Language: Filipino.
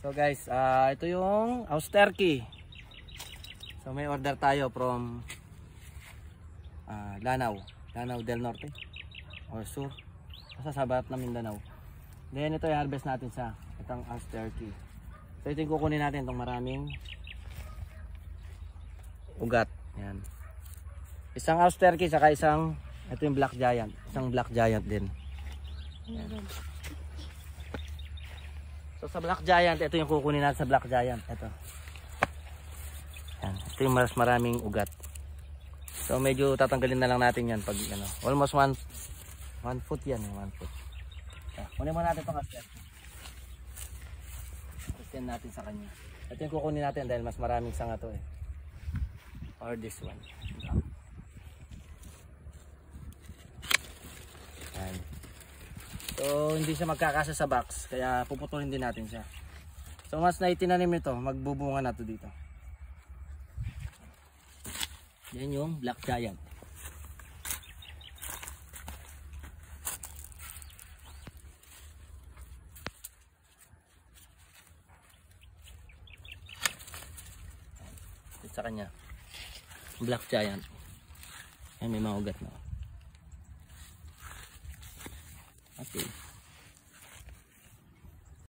So guys, ito yung Austerky. So may order tayo from Lanao del Norte or Sur, basta sa barat ng Mindanao. Then ito i-harvest natin sa itong Austerky. So ito yung kukunin natin, itong maraming ugat. Yan. Isang Austerky saka isang, ito yung Black Giant, isang Black Giant din. Yan. So sa Black Giant, ito yung kukunin natin sa Black Giant. Ito. Yan. Ito yung mas maraming ugat. So medyo tatanggalin na lang natin yan pag ano, almost 1 foot yan, 1 foot. Kunin mo natin itong Austerky. Christian natin sa kanya. Ito yung kukunin natin dahil mas maraming sanga to eh. Or this one. Yan. So hindi siya magkakasya sa box, kaya puputulin din natin siya. So once na itinanim ito, magbubunga na to dito. Yan yung Black Giant. Ito sa kanya, Black Giant. Yan, may mga ugat na. Okay.